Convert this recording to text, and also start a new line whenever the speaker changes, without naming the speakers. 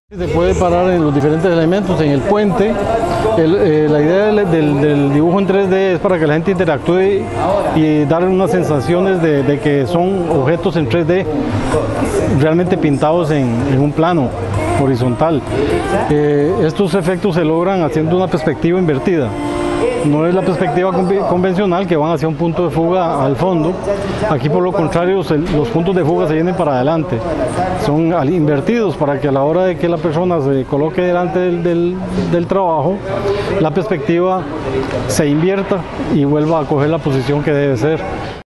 Se puede parar en los diferentes elementos, en el puente. La idea del dibujo en 3D es para que la gente interactúe y dar unas sensaciones de que son objetos en 3D realmente pintados en un plano horizontal. Estos efectos se logran haciendo una perspectiva invertida. No es la perspectiva convencional que van hacia un punto de fuga al fondo. Aquí por lo contrario los puntos de fuga se vienen para adelante. Son invertidos para que a la hora de que la persona se coloque delante del trabajo, la perspectiva se invierta y vuelva a coger la posición que debe ser.